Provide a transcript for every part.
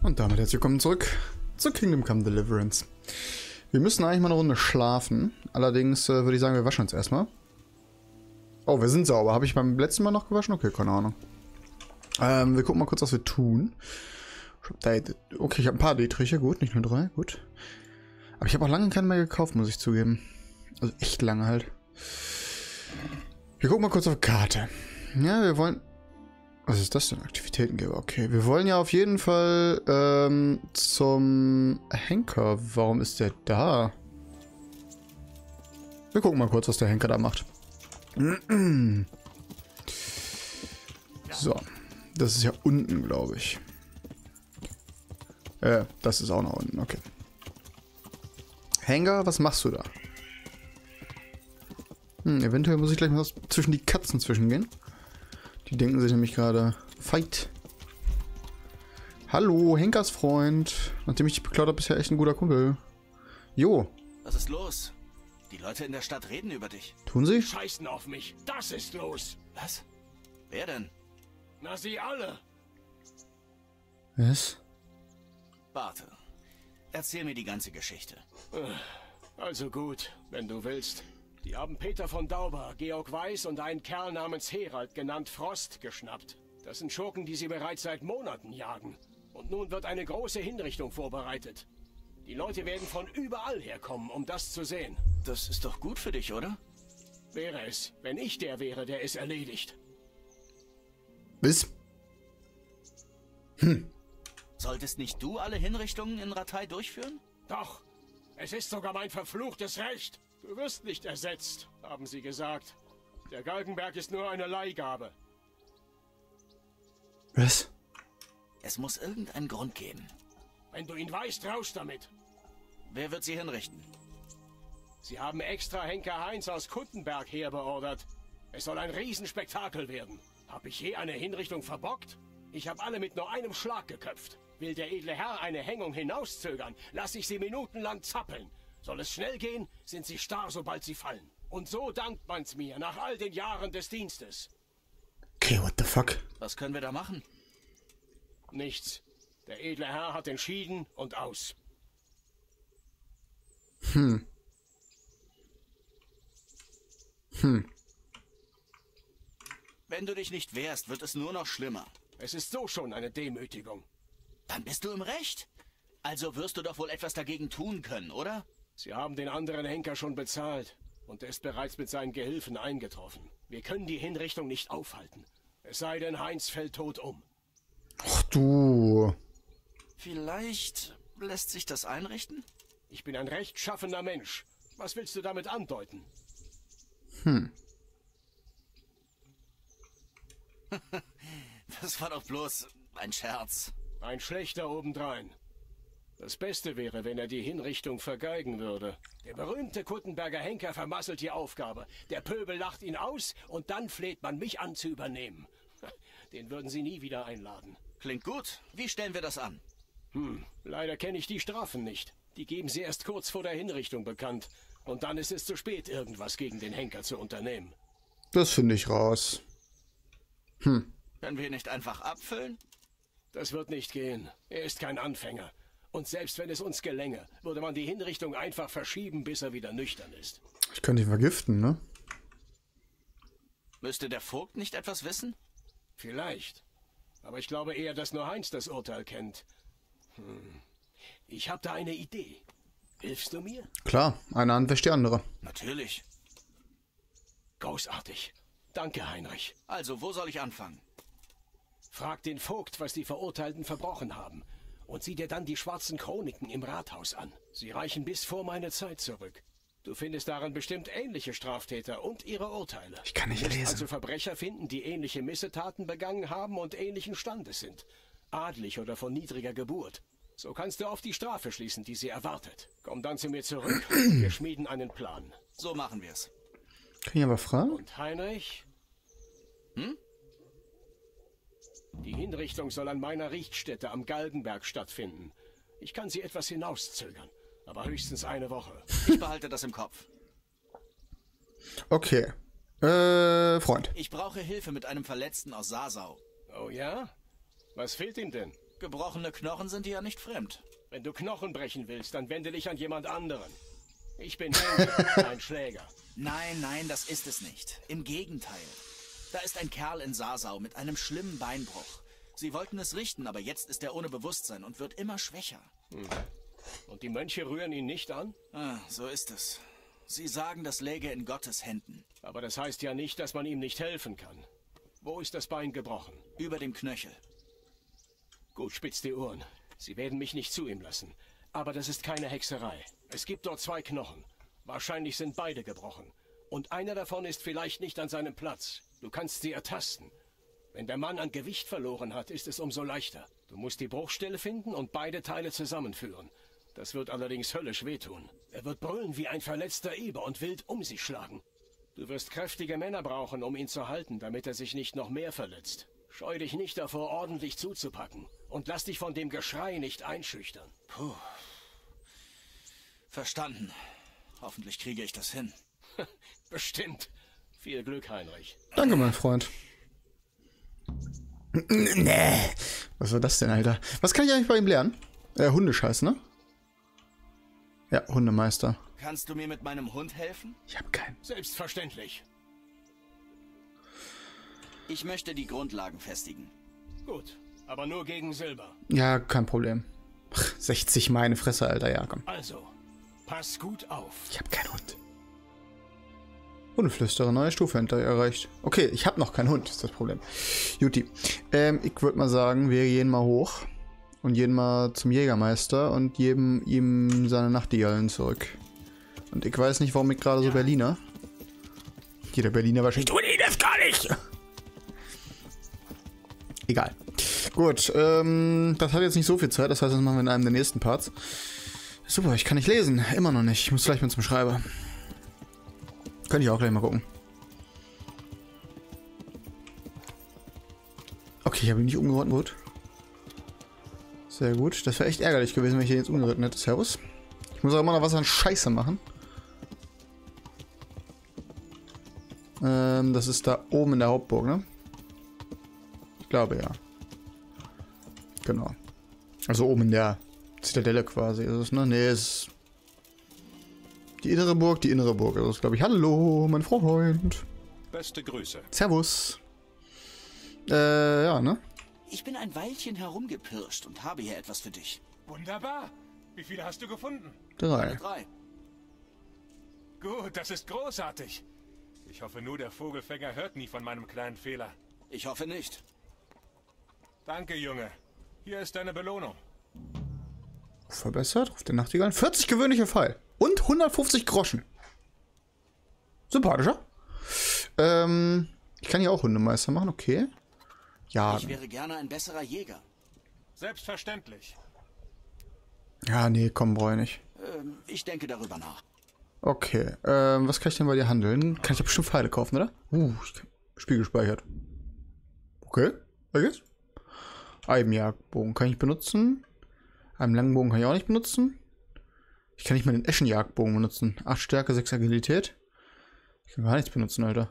Und damit herzlich willkommen zurück zu Kingdom Come Deliverance. Wir müssen eigentlich mal eine Runde schlafen. Allerdings würde ich sagen, wir waschen uns erstmal. Oh, wir sind sauber. Habe ich beim letzten Mal noch gewaschen? Okay, keine Ahnung. Wir gucken mal kurz, was wir tun. Okay, ich habe ein paar Dietriche, gut, nicht nur 3, gut. Aber ich habe auch lange keinen mehr gekauft, muss ich zugeben. Also echt lange halt. Wir gucken mal kurz auf die Karte. Ja, wir wollen... Was ist das denn? Aktivitätengeber. Okay, wir wollen ja auf jeden Fall zum Henker. Warum ist der da? Wir gucken mal kurz, was der Henker da macht. So. Das ist ja unten, glaube ich. Das ist auch noch unten. Okay. Henker, was machst du da? Eventuell muss ich gleich mal zwischen die Katzen zwischengehen. Die denken sich nämlich gerade, Fight. Hallo, Henkers Freund. Nachdem ich dich beklaut habe, bist du ja echt ein guter Kumpel. Jo. Was ist los? Die Leute in der Stadt reden über dich. Tun sie? Scheißen auf mich. Das ist los. Was? Wer denn? Na, sie alle. Was? Warte. Erzähl mir die ganze Geschichte. Also gut, wenn du willst. Die haben Peter von Dauber, Georg Weiß und einen Kerl namens Herald, genannt Frost, geschnappt. Das sind Schurken, die sie bereits seit Monaten jagen. Und nun wird eine große Hinrichtung vorbereitet. Die Leute werden von überall herkommen, um das zu sehen. Das ist doch gut für dich, oder? Wäre es, wenn ich der wäre, der es erledigt. Was? Solltest nicht du alle Hinrichtungen in Rattay durchführen? Doch, es ist sogar mein verfluchtes Recht. Du wirst nicht ersetzt, haben sie gesagt. Der Galgenberg ist nur eine Leihgabe. Was? Es muss irgendeinen Grund geben. Wenn du ihn weißt, raus damit. Wer wird sie hinrichten? Sie haben extra Henker Heinz aus Kuttenberg herbeordert. Es soll ein Riesenspektakel werden. Hab ich je eine Hinrichtung verbockt? Ich habe alle mit nur einem Schlag geköpft. Will der edle Herr eine Hängung hinauszögern, lass ich sie minutenlang zappeln. Soll es schnell gehen, sind sie starr, sobald sie fallen. Und so dankt man's mir, nach all den Jahren des Dienstes. Okay, what the fuck? Was können wir da machen? Nichts. Der edle Herr hat entschieden und aus. Wenn du dich nicht wehrst, wird es nur noch schlimmer. Es ist so schon eine Demütigung. Dann bist du im Recht. Also wirst du doch wohl etwas dagegen tun können, oder? Sie haben den anderen Henker schon bezahlt. Und er ist bereits mit seinen Gehilfen eingetroffen. Wir können die Hinrichtung nicht aufhalten. Es sei denn, Heinz fällt tot um. Ach du. Vielleicht lässt sich das einrichten? Ich bin ein rechtschaffener Mensch. Was willst du damit andeuten? Das war doch bloß ein Scherz. Ein schlechter obendrein. Das Beste wäre, wenn er die Hinrichtung vergeigen würde. Der berühmte Kuttenberger Henker vermasselt die Aufgabe. Der Pöbel lacht ihn aus und dann fleht man mich an zu übernehmen. Den würden sie nie wieder einladen. Klingt gut. Wie stellen wir das an? Leider kenne ich die Strafen nicht. Die geben sie erst kurz vor der Hinrichtung bekannt. Und dann ist es zu spät, irgendwas gegen den Henker zu unternehmen. Das finde ich raus. Können wir ihn nicht einfach abfüllen? Das wird nicht gehen. Er ist kein Anfänger. Und selbst wenn es uns gelänge, würde man die Hinrichtung einfach verschieben, bis er wieder nüchtern ist. Ich könnte ihn vergiften, ne? Müsste der Vogt nicht etwas wissen? Vielleicht. Aber ich glaube eher, dass nur Heinz das Urteil kennt. Ich habe da eine Idee. Hilfst du mir? Klar, eine Hand wäscht die andere. Natürlich. Großartig. Danke, Heinrich. Also, wo soll ich anfangen? Frag den Vogt, was die Verurteilten verbrochen haben. Und sieh dir dann die schwarzen Chroniken im Rathaus an. Sie reichen bis vor meine Zeit zurück. Du findest darin bestimmt ähnliche Straftäter und ihre Urteile. Ich kann nicht Du musst lesen. also Verbrecher finden, die ähnliche Missetaten begangen haben und ähnlichen Standes sind. Adlig oder von niedriger Geburt. So kannst du auf die Strafe schließen, die sie erwartet. Komm dann zu mir zurück. Wir schmieden einen Plan. So machen wir's. Kann ich aber fragen? Und Heinrich? Die Hinrichtung soll an meiner Richtstätte am Galgenberg stattfinden. Ich kann sie etwas hinauszögern, aber höchstens eine Woche. Ich behalte das im Kopf. Okay. Freund. Ich brauche Hilfe mit einem Verletzten aus Sasau. Oh ja? Was fehlt ihm denn? Gebrochene Knochen sind dir ja nicht fremd. Wenn du Knochen brechen willst, dann wende dich an jemand anderen. Ich bin Henry, ein Schläger. Nein, nein, das ist es nicht. Im Gegenteil. Da ist ein Kerl in Sasau mit einem schlimmen Beinbruch. Sie wollten es richten, aber jetzt ist er ohne Bewusstsein und wird immer schwächer. Und die Mönche rühren ihn nicht an? Ah, so ist es. Sie sagen, das läge in Gottes Händen. Aber das heißt ja nicht, dass man ihm nicht helfen kann. Wo ist das Bein gebrochen? Über dem Knöchel. Gut, spitz die Ohren. Sie werden mich nicht zu ihm lassen. Aber das ist keine Hexerei. Es gibt dort 2 Knochen. Wahrscheinlich sind beide gebrochen. Und einer davon ist vielleicht nicht an seinem Platz. Du kannst sie ertasten. Wenn der Mann an Gewicht verloren hat, ist es umso leichter. Du musst die Bruchstelle finden und beide Teile zusammenführen. Das wird allerdings höllisch wehtun. Er wird brüllen wie ein verletzter Eber und wild um sich schlagen. Du wirst kräftige Männer brauchen, um ihn zu halten, damit er sich nicht noch mehr verletzt. Scheu dich nicht davor, ordentlich zuzupacken. Und lass dich von dem Geschrei nicht einschüchtern. Puh. Verstanden. Hoffentlich kriege ich das hin. Bestimmt. Viel Glück, Heinrich. Danke, mein Freund. Nee. Was war das denn, Alter? Was kann ich eigentlich bei ihm lernen? Hundescheiß, ne? Ja, Hundemeister. Kannst du mir mit meinem Hund helfen? Ich habe keinen. Selbstverständlich. Ich möchte die Grundlagen festigen. Gut, aber nur gegen Silber. Ja, kein Problem. Ach, 60 meine Fresse, Alter. Ja, komm. Also, pass gut auf. Ich habe keinen Hund. Hundeflüsterer, neue Stufe erreicht. Okay, ich habe noch keinen Hund, ist das Problem. Juti. Ich würde mal sagen, wir gehen mal hoch. Und gehen mal zum Jägermeister und geben ihm seine Nachtigallen zurück. Und ich weiß nicht, warum ich gerade so Berliner. Jeder Berliner wahrscheinlich. Du, nee, das gar nicht! Egal. Gut, das hat jetzt nicht so viel Zeit, das heißt, das machen wir in einem der nächsten Parts. Super, ich kann nicht lesen. Immer noch nicht. Ich muss gleich mal zum Schreiber. Könnte ich auch gleich mal gucken. Okay, ich habe ihn nicht umgeritten, gut. Sehr gut. Das wäre echt ärgerlich gewesen, wenn ich den jetzt umgeritten hätte. Servus. Ich muss auch immer noch was an Scheiße machen. Das ist da oben in der Hauptburg, ne? Ich glaube, ja. Genau. Also oben in der Zitadelle quasi ist es, ne? Ne, es ist die innere Burg, die innere Burg. Also glaube ich. Hallo, mein Freund. Beste Grüße. Servus. Ja, ne? Ich bin ein Weilchen herumgepirscht und habe hier etwas für dich. Wunderbar. Wie viele hast du gefunden? 3. 3. Gut, das ist großartig. Ich hoffe nur, der Vogelfänger hört nie von meinem kleinen Fehler. Ich hoffe nicht. Danke, Junge. Hier ist deine Belohnung. Verbessert, ruft der Nachtigall. 40 gewöhnliche Pfeil. Und 150 Groschen. Sympathischer. Ich kann hier auch Hundemeister machen, okay. Ja. Ich wäre gerne ein besserer Jäger. Selbstverständlich. Ja, nee, komm, brauche ich nicht. Ich denke darüber nach. Okay, was kann ich denn bei dir handeln? Kann ich ja bestimmt Pfeile kaufen, oder? Spiel gespeichert. Okay, was geht's? Eibenjagdbogen kann ich benutzen. Einen langen Bogen kann ich auch nicht benutzen. Ich kann nicht mal den Eschenjagdbogen benutzen. 8 Stärke, 6 Agilität. Ich kann gar nichts benutzen, Alter.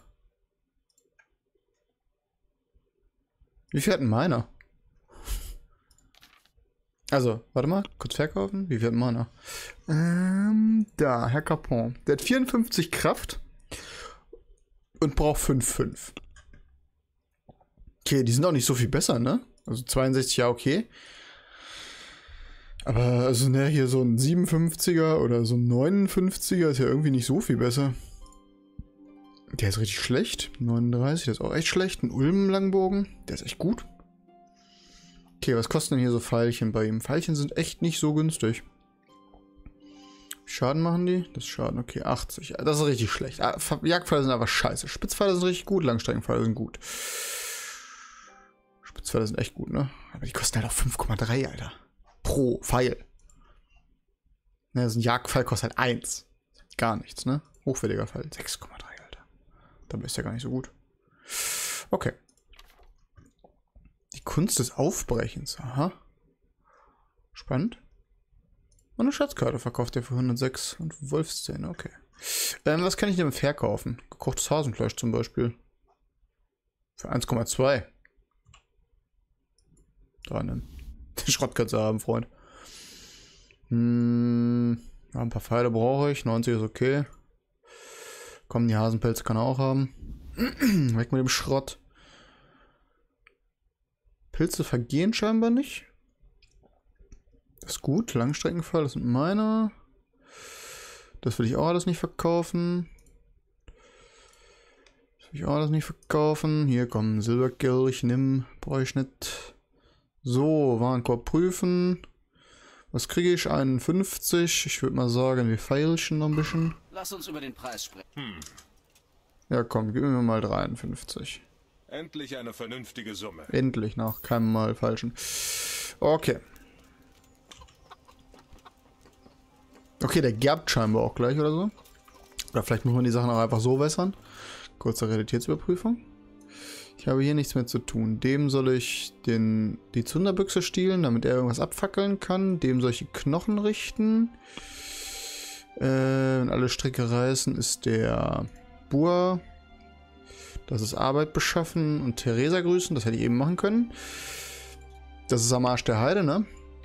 Wie viel hat denn meiner? Also, warte mal, kurz verkaufen. Wie viel hat meiner? Da, Herr Capon. Der hat 54 Kraft und braucht 5,5. Okay, die sind auch nicht so viel besser, ne? Also 62, ja, okay. Aber, also, ne, hier so ein 57er oder so ein 59er ist ja irgendwie nicht so viel besser. Der ist richtig schlecht. 39, der ist auch echt schlecht. Ein Ulm-Langbogen, der ist echt gut. Okay, was kosten denn hier so Pfeilchen bei ihm? Pfeilchen sind echt nicht so günstig. Schaden machen die? Das ist Schaden, okay, 80. Das ist richtig schlecht. Jagdpfeile sind aber scheiße. Spitzpfeile sind richtig gut, Langstreckenpfeile sind gut. Spitzpfeile sind echt gut, ne? Aber die kosten halt auch 5,3, Alter. Pro Pfeil. Ne, so ein Jagdpfeil kostet halt 1. Gar nichts, ne? Hochwertiger Pfeil, 6,3, Alter. Dabei ist ja gar nicht so gut. Okay. Die Kunst des Aufbrechens, aha. Spannend. Und eine Schatzkarte verkauft er für 106 und Wolfszähne, okay. Was kann ich denn verkaufen? Gekochtes Hasenfleisch zum Beispiel. Für 1,2. Dran. Den Schrott kannst du haben, Freund. Ja, ein paar Pfeile brauche ich. 90 ist okay. Komm, die Hasenpelze kann er auch haben. Weg mit dem Schrott. Pilze vergehen scheinbar nicht. Das ist gut. Langstreckenfall, das sind meine. Das will ich auch alles nicht verkaufen. Das will ich auch alles nicht verkaufen. Hier, komm, Silberkelch, nimm. Brauche ich nicht. So, Warenkorb prüfen. Was kriege ich? 51. Ich würde mal sagen, wir feilschen noch ein bisschen. Lass uns über den Preis sprechen. Ja, komm, gib mir mal 53. Endlich eine vernünftige Summe. Endlich, nach keinem Mal falschen. Okay. Okay, der gerbt scheinbar auch gleich oder so. Oder vielleicht muss man die Sachen auch einfach so wässern. Kurze Realitätsüberprüfung. Ich habe hier nichts mehr zu tun. Dem soll ich die Zunderbüchse stehlen, damit er irgendwas abfackeln kann. Dem soll ich die Knochen richten. Wenn alle Stricke reißen, ist der Bur. Das ist Arbeit beschaffen und Theresa grüßen. Das hätte ich eben machen können. Das ist am Arsch der Heide, ne?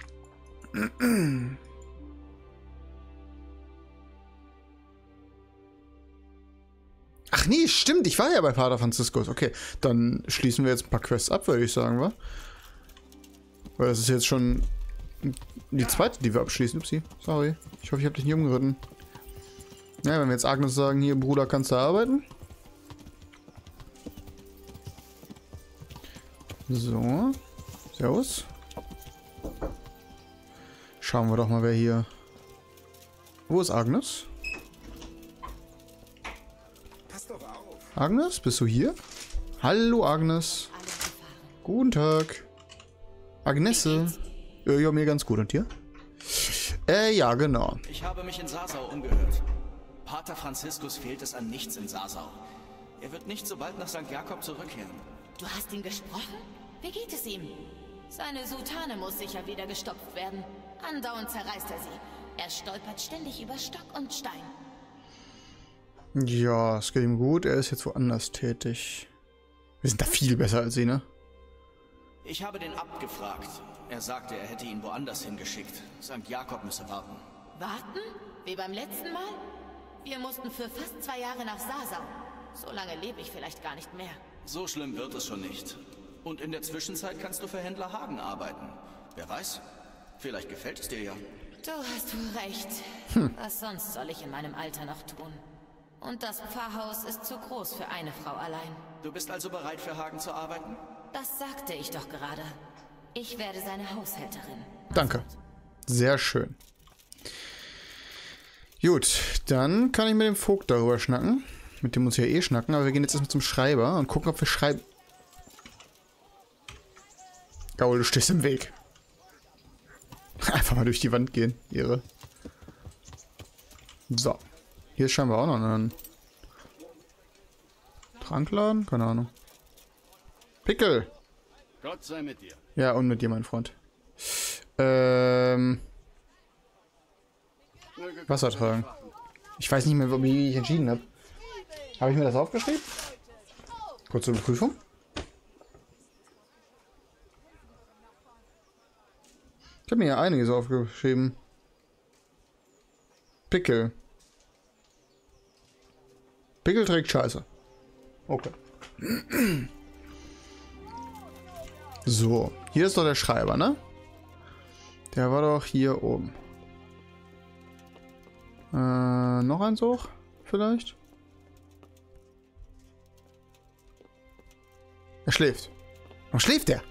Ach nee, stimmt. Ich war ja bei Pater Franziskus. Okay, dann schließen wir jetzt ein paar Quests ab, würde ich sagen, wa? Weil das ist jetzt schon die zweite, die wir abschließen. Upsi, sorry. Ich hoffe, ich habe dich nicht umgeritten. Ja, wenn wir jetzt Agnes sagen, hier, Bruder, kannst du arbeiten? So. Servus. Schauen wir doch mal, wer hier... Wo ist Agnes? Agnes, bist du hier? Hallo, Agnes. Guten Tag. Agnesse. Ja, mir ganz gut. Und dir? Ja, genau. Ich habe mich in Sasau umgehört. Pater Franziskus fehlt es an nichts in Sasau. Er wird nicht so bald nach St. Jakob zurückkehren. Du hast ihn gesprochen? Wie geht es ihm? Seine Soutane muss sicher wieder gestopft werden. Andauernd zerreißt er sie. Er stolpert ständig über Stock und Stein. Ja, es geht ihm gut. Er ist jetzt woanders tätig. Wir sind da viel besser als sie, ne? Ich habe den Abt gefragt. Er sagte, er hätte ihn woanders hingeschickt. St. Jakob müsse warten. Warten? Wie beim letzten Mal? Wir mussten für fast 2 Jahre nach Sasau. So lange lebe ich vielleicht gar nicht mehr. So schlimm wird es schon nicht. Und in der Zwischenzeit kannst du für Händler Hagen arbeiten. Wer weiß? Vielleicht gefällt es dir ja. Du hast wohl recht. Was sonst soll ich in meinem Alter noch tun? Und das Pfarrhaus ist zu groß für eine Frau allein. Du bist also bereit, für Hagen zu arbeiten? Das sagte ich doch gerade. Ich werde seine Haushälterin. Danke. Sehr schön. Gut, dann kann ich mit dem Vogt darüber schnacken. Mit dem muss ich ja eh schnacken, aber wir gehen jetzt erstmal zum Schreiber und gucken, ob wir schreiben. Gaul, du stehst im Weg. Einfach mal durch die Wand gehen. Ehre. So. Hier ist scheinbar auch noch ein Trankladen? Keine Ahnung. Pickel! Gott sei mit dir. Ja, und mit dir, mein Freund. Wasser tragen. Ich weiß nicht mehr, wie ich entschieden habe. Habe ich mir das aufgeschrieben? Kurze Überprüfung. Ich habe mir ja einiges aufgeschrieben. Pickel. Pickel trägt Scheiße. Okay. So, hier ist doch der Schreiber, ne? Der war doch hier oben. Noch eins hoch? Vielleicht? Er schläft. Warum schläft er?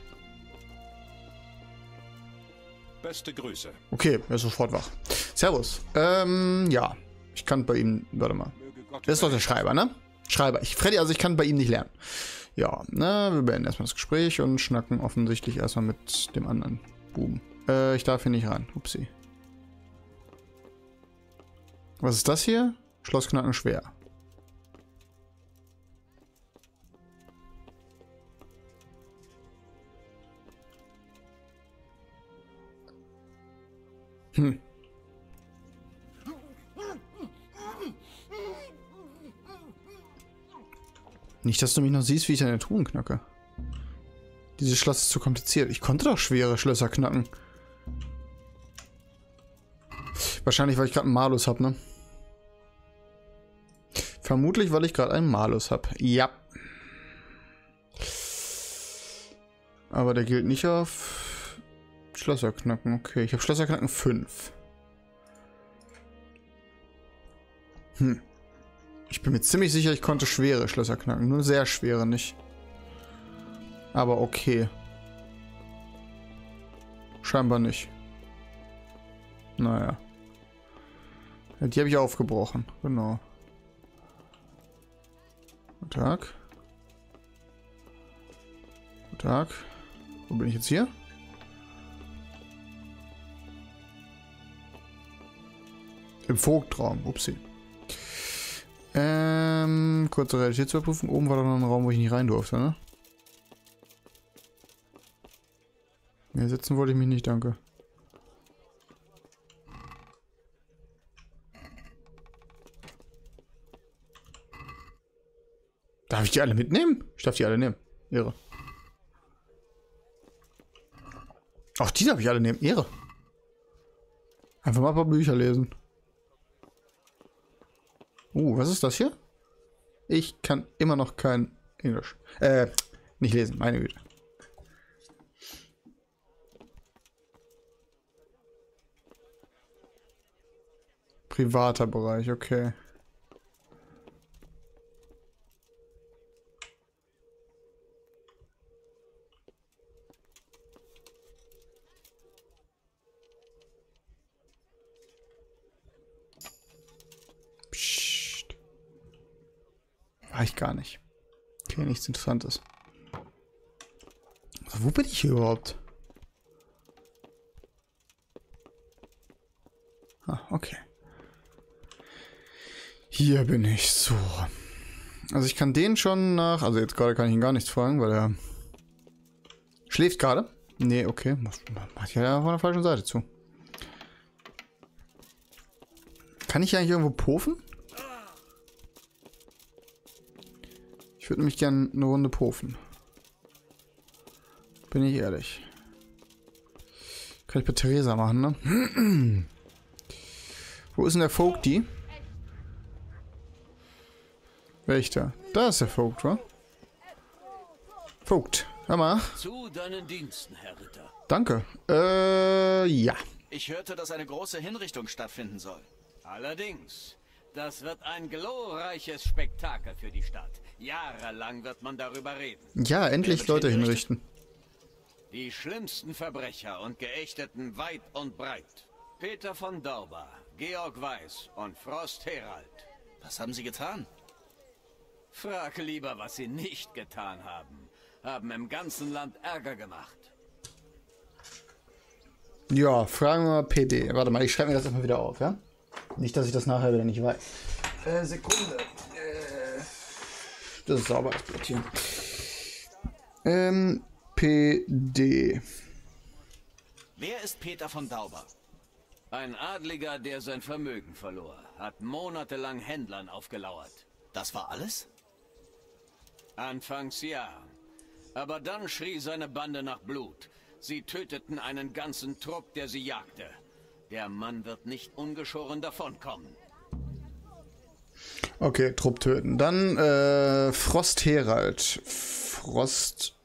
Beste Grüße. Okay, er ist sofort wach. Servus. Ja. Ich kann bei ihm... Warte mal. Das ist doch der Schreiber, ne? Schreiber. Freddy, also ich kann bei ihm nicht lernen. Ja, ne? Wir beenden erstmal das Gespräch und schnacken offensichtlich erstmal mit dem anderen Buben. Ich darf hier nicht rein. Upsi. Was ist das hier? Schlossknacken schwer. Nicht, dass du mich noch siehst, wie ich deine Truhen knacke. Die Dieses Schloss ist zu kompliziert. Ich konnte doch schwere Schlösser knacken. Wahrscheinlich, weil ich gerade einen Malus habe, ne? Vermutlich, weil ich gerade einen Malus habe. Ja. Aber der gilt nicht auf Schlösser knacken. Okay, ich habe Schlösser knacken 5. Ich bin mir ziemlich sicher, ich konnte schwere Schlösser knacken. Nur sehr schwere nicht. Aber okay. Scheinbar nicht. Naja. Ja, die habe ich aufgebrochen. Genau. Guten Tag. Guten Tag. Wo bin ich jetzt hier? Im Vogtraum. Upsi. Kurze Realitätsüberprüfung. Oben war doch noch ein Raum, wo ich nicht rein durfte, ne? Ja, setzen wollte ich mich nicht, danke. Darf ich die alle mitnehmen? Ich darf die alle nehmen. Ehre. Auch die darf ich alle nehmen. Ehre. Einfach mal ein paar Bücher lesen. Was ist das hier? Ich kann immer noch kein Englisch. Nicht lesen, meine Güte. Privater Bereich, okay. Psst. War ich gar nicht. Okay, nichts Interessantes. Also, wo bin ich hier überhaupt? Okay. Hier bin ich. So. Also ich kann den schon nach... Also jetzt gerade kann ich ihn gar nichts fragen, weil er... Schläft gerade? Nee, okay. Macht ja von der falschen Seite zu. Kann ich hier eigentlich irgendwo pofen? Ich würde nämlich gerne eine Runde pofen. Bin ich ehrlich. Kann ich bei Theresa machen, ne? Wo ist denn der Vogti? Welcher? Da ist der Vogt, wa? Vogt, hör mal. Zu deinen Diensten, Herr Ritter. Danke. Ja. Ich hörte, dass eine große Hinrichtung stattfinden soll. Allerdings, das wird ein glorreiches Spektakel für die Stadt. Jahrelang wird man darüber reden. Ja, endlich Leute hinrichten. Die schlimmsten Verbrecher und Geächteten weit und breit. Peter von Dauber, Georg Weiß und Frost Herald. Was haben sie getan? Frag lieber, was sie nicht getan haben. Haben im ganzen Land Ärger gemacht. Ja, fragen wir mal PD. Warte mal, ich schreibe mir das erstmal wieder auf, ja? Nicht, dass ich das nachher wieder nicht weiß. Sekunde. Das ist sauber, das Blatt hier. PD. Wer ist Peter von Dauber? Ein Adliger, der sein Vermögen verlor, hat monatelang Händlern aufgelauert. Das war alles? Anfangs ja. Aber dann schrie seine Bande nach Blut. Sie töteten einen ganzen Trupp, der sie jagte. Der Mann wird nicht ungeschoren davonkommen. Okay, Trupp töten. Dann Frost Herald. Frost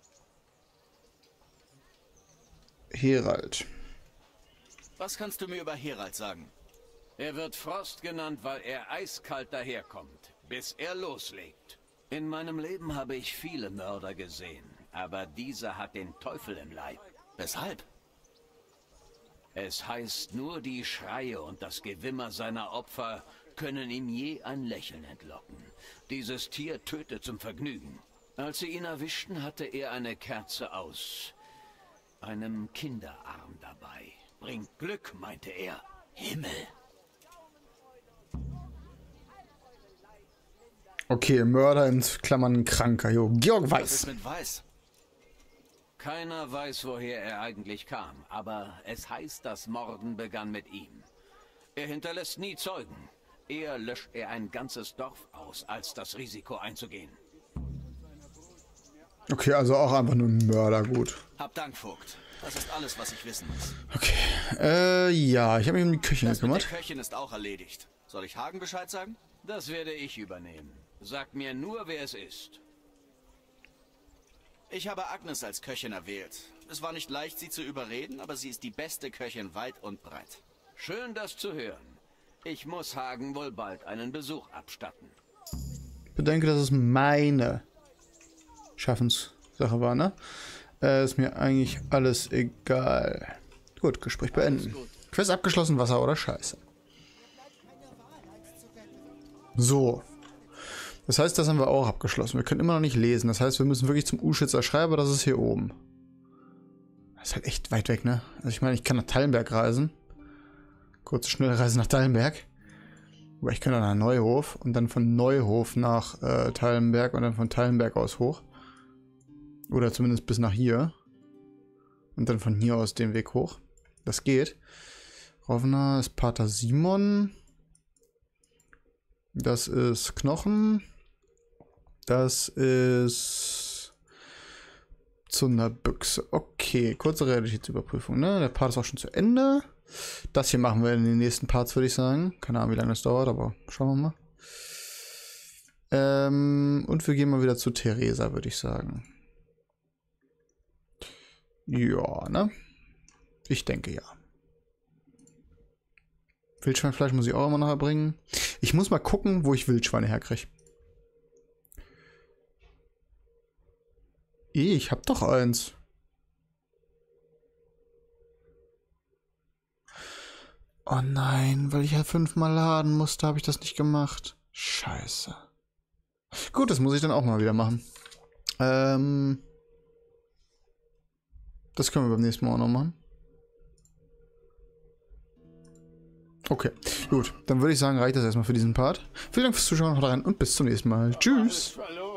Herald. Was kannst du mir über Herald sagen? Er wird Frost genannt, weil er eiskalt daherkommt, bis er loslegt. In meinem Leben habe ich viele Mörder gesehen, aber dieser hat den Teufel im Leib. Weshalb? Es heißt, nur die Schreie und das Gewimmer seiner Opfer können ihm je ein Lächeln entlocken. Dieses Tier tötet zum Vergnügen. Als sie ihn erwischten, hatte er eine Kerze aus einem Kinderarm dabei. Bringt Glück, meinte er. Himmel. Okay, Mörder in Klammern Kranker. Jo, Georg Was Weiß. ist mit Weiß? Keiner weiß, woher er eigentlich kam, aber es heißt, das Morden begann mit ihm. Er hinterlässt nie Zeugen. Eher löscht er ein ganzes Dorf aus, als das Risiko einzugehen. Okay, also auch einfach nur ein Mördergut. Hab Dank, Vogt. Das ist alles, was ich wissen muss. Okay. Ja, ich habe mich um die Küche Das mit gekümmert. der Köchin ist auch erledigt. Soll ich Hagen Bescheid sagen? Das werde ich übernehmen. Sag mir nur, wer es ist. Ich habe Agnes als Köchin erwählt. Es war nicht leicht, sie zu überreden, aber sie ist die beste Köchin weit und breit. Schön, das zu hören. Ich muss Hagen wohl bald einen Besuch abstatten. Ich bedenke, dass es meine Schaffenssache war, ne? Ist mir eigentlich alles egal. Gut, Gespräch beenden. Quest abgeschlossen, Wasser oder Scheiße. So. Das heißt, das haben wir auch abgeschlossen. Wir können immer noch nicht lesen. Das heißt, wir müssen wirklich zum U-Schützer Schreiber. Das ist hier oben. Das ist halt echt weit weg, ne? Also ich meine, ich kann nach Tallenberg reisen. Kurze, schnelle Reise nach Tallenberg. Aber ich kann dann nach Neuhof und dann von Neuhof nach Tallenberg und dann von Tallenberg aus hoch. Oder zumindest bis nach hier. Und dann von hier aus den Weg hoch. Das geht. Rovna ist Pater Simon. Das ist Knochen. Das ist Zunderbüchse. Okay, kurze Realitätsüberprüfung, ne? Der Part ist auch schon zu Ende. Das hier machen wir in den nächsten Parts, würde ich sagen. Keine Ahnung, wie lange das dauert, aber schauen wir mal. Und wir gehen mal wieder zu Theresa, würde ich sagen. Ja, ne? Ich denke ja. Wildschweinfleisch muss ich auch immer noch erbringen. Ich muss mal gucken, wo ich Wildschweine herkriege. Ich hab doch eins. Oh nein, weil ich ja 5-mal laden musste, habe ich das nicht gemacht. Scheiße. Gut, das muss ich dann auch mal wieder machen. Das können wir beim nächsten Mal auch noch machen. Okay, gut. Dann würde ich sagen, reicht das erstmal für diesen Part. Vielen Dank fürs Zuschauen, haut rein und bis zum nächsten Mal. Tschüss.